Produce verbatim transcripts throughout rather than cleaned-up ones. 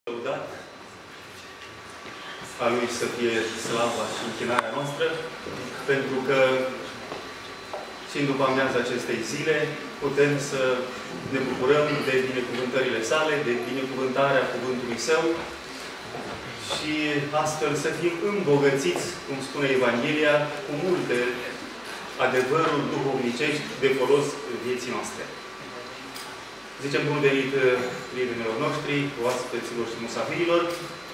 Lăudat a Lui să fie slava și închinarea noastră, pentru că și în după amiaza acestei zile putem să ne bucurăm de binecuvântările sale, de binecuvântarea cuvântului Său și astfel să fim îmbogățiți, cum spune Evanghelia, cu multe adevăruri duhovnicești de folos vieții noastre. Zicem bun venit prietenilor noștri, oaspeților și musafirilor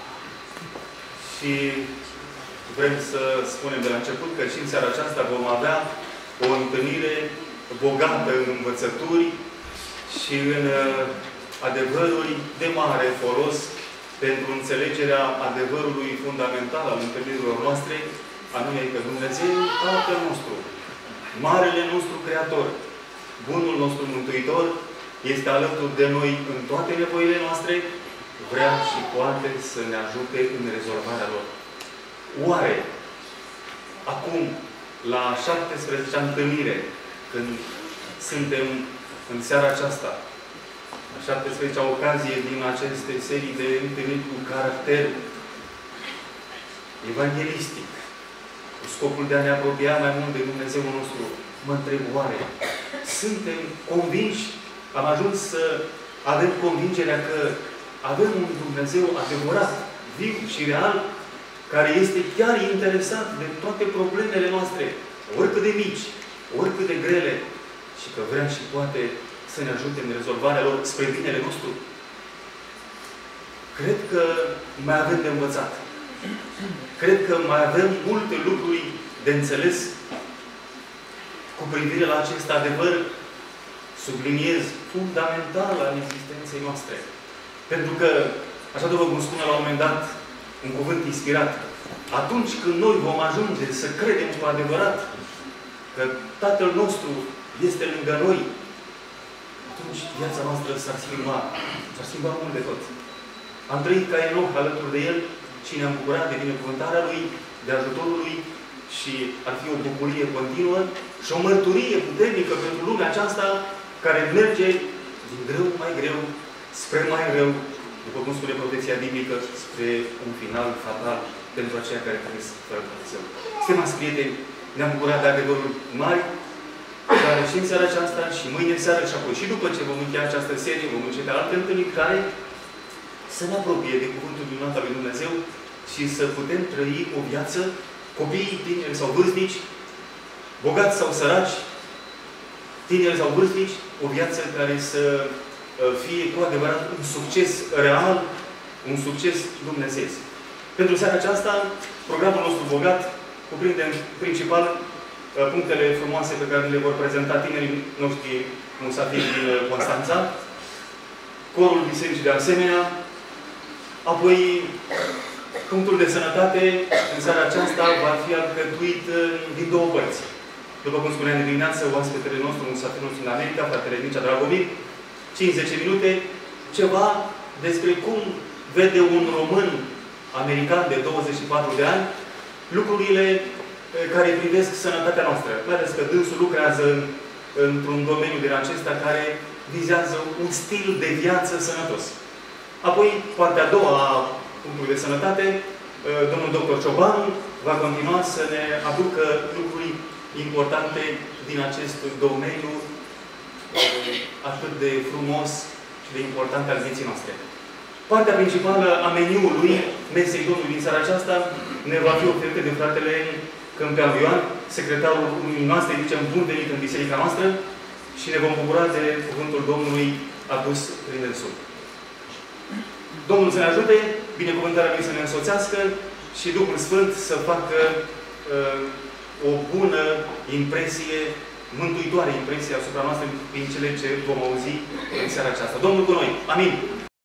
și vrem să spunem de la început că și în seara aceasta vom avea o întâlnire bogată în învățături și în adevăruri de mare folos pentru înțelegerea adevărului fundamental al întâlnirilor noastre, anume că Dumnezeu, Tatăl nostru, Marele nostru Creator, Bunul nostru Mântuitor, este alături de noi în toate nevoile noastre, vrea și poate să ne ajute în rezolvarea lor. Oare, acum, la a șaptesprezecea întâlnire, când suntem în seara aceasta, a șaptesprezecea ocazie din aceste serii de întâlniri cu caracter evanghelistic, cu scopul de a ne apropia mai mult de Dumnezeul nostru, mă întreb, oare, suntem convinși, am ajuns să avem convingerea că avem un Dumnezeu adevărat, viu și real, care este chiar interesat de toate problemele noastre, oricât de mici, oricât de grele, și că vrea și poate să ne ajute în rezolvarea lor spre binele nostru? Cred că mai avem de învățat. Cred că mai avem multe lucruri de înțeles cu privire la acest adevăr, subliniez, fundamental al existenței noastre. Pentru că, așa după cum spune la un moment dat, un cuvânt inspirat, atunci când noi vom ajunge să credem cu adevărat că Tatăl nostru este lângă noi, atunci viața noastră s-ar schimba. S-ar schimba mult de tot. Am trăit ca Enoch alături de El și ne-am bucurat de binecuvântarea Lui, de ajutorul Lui și ar fi o bucurie continuă și o mărturie puternică pentru lumea aceasta care merge din greu mai greu spre mai rău, după cum spune profeția biblică, spre un final fatal pentru aceia care trăiesc fără Dumnezeu. Stimați prieteni, ne-am bucurat de adevăruri mari, care și în seara aceasta, și mâine seară, și apoi și după ce vom încheia această serie, vom începe alte întâlniri care să ne apropie de cuvântul minunat al lui Dumnezeu și să putem trăi o viață, copiii, tineri sau vârstnici, bogați sau săraci, tineri sau vârstnici, o viață care să fie cu adevărat un succes real, un succes dumnezeiesc. Pentru seara aceasta, programul nostru bogat cuprinde în principal punctele frumoase pe care le vor prezenta tinerii noștri musafiri din Constanța, corul bisericii de asemenea, apoi punctul de sănătate în seara aceasta va fi alcătuit din două părți. După cum spuneam de dimineață, oaspetele nostru, musafirul nostru din America, fratele Mircea Dragomir, cinci zece minute, ceva despre cum vede un român american de douăzeci și patru de ani lucrurile care privesc sănătatea noastră. Vedeți că dânsul lucrează într-un domeniu din acesta care vizează un stil de viață sănătos. Apoi, partea a doua a punctului de sănătate, domnul doctor Ciobanu va continua să ne aducă lucruri importante din acest domeniu atât de frumos și de important al vieții noastre. Partea principală a meniului mesei Domnului din seara aceasta ne va fi oferită de fratele Câmpeanu Ioan, secretarul unii noastre, zicem bun venit în biserica noastră și ne vom bucura de cuvântul Domnului adus prin dânsul. Domnul să ne ajute, binecuvântarea Lui să ne însoțească și Duhul Sfânt să facă uh, o bună impresie, mântuitoare impresie asupra noastră prin cele ce vom auzi în seara aceasta. Domnul cu noi! Amin!